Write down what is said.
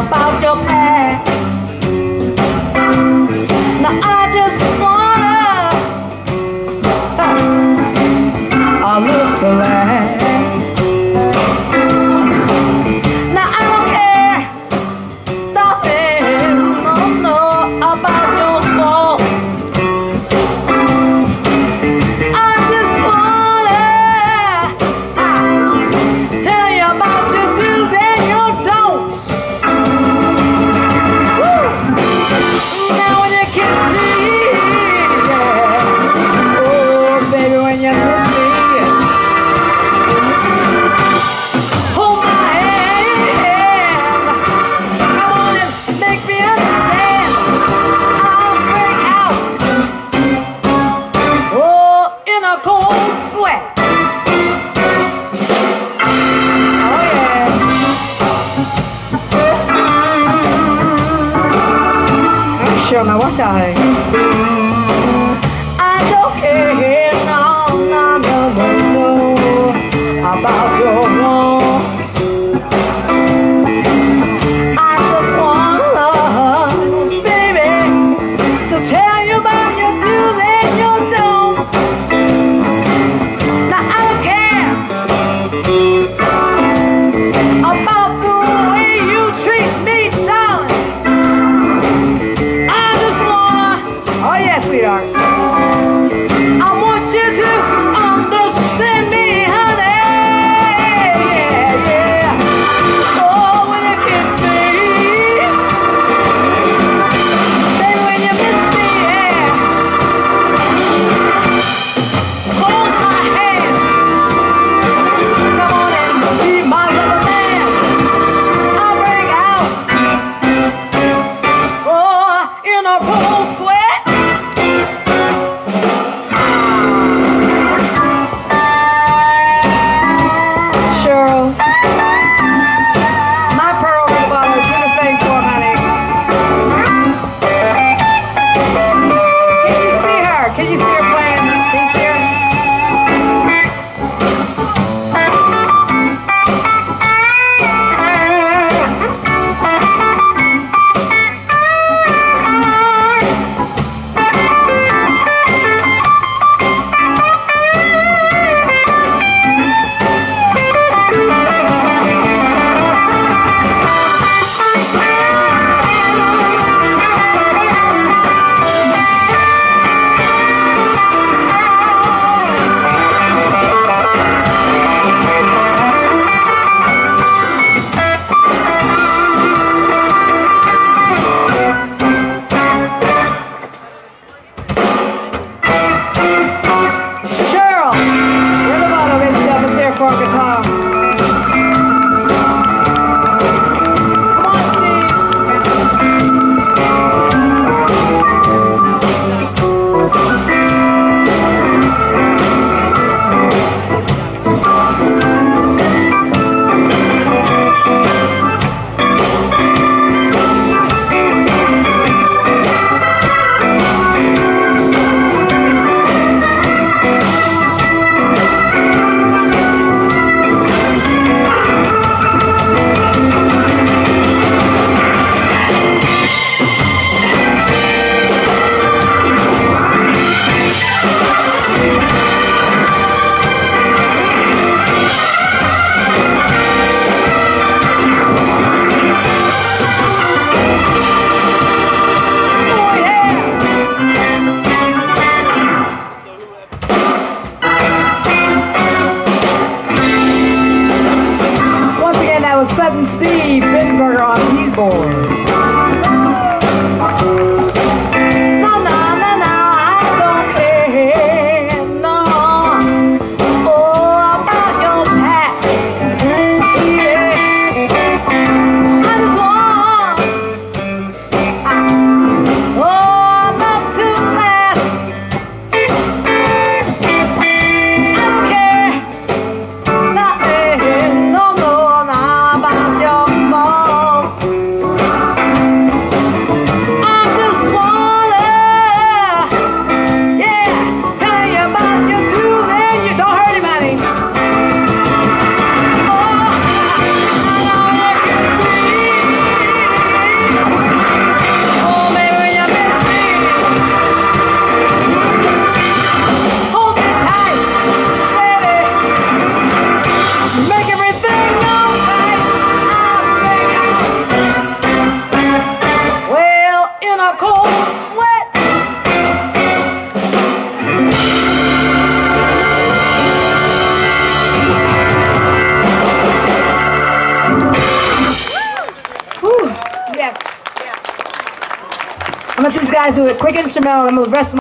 about your past. Now I just wanna I live to last. Now I don't care, darling, no, about your faults. I just wanna tell you about your do's and your don'ts. Woo. Now when you kiss me, yeah. Oh baby, when you miss me, hold my hand. Come on and make me understand. I'll break out, oh, in a cold sweat. Oh yeah. I'm sure now what's that? I don't care, no, about your wrongs. I just wanna, baby, to tell you about your do's and your don'ts. Now I don't care about the way you treat me, darling. I just wanna, oh yes, sweetheart, I want you to understand me, honey. Yeah, yeah. Oh, when you kiss me, baby, when you miss me, yeah. Hold my hand. Come on and be my little man. I'll break out, oh, in a cold sweat. Cheryl, my pearl ring bottle, do the thing for him, honey. Can you see her? Can you see her playing? Can you see her? Cheryl, Rinovato, ladies and gentlemen, is here for a guitar. Come on, Steve. Oh yeah. Once again, that was Sudden Steve Binsberger on keyboards. No, no, no, no, I don't care, no, oh, about your past. Yeah. I just want, oh, love to last. I don't care, nothing, no, about your faults. I'm gonna let these guys do a quick instrumental and I'm gonna rest my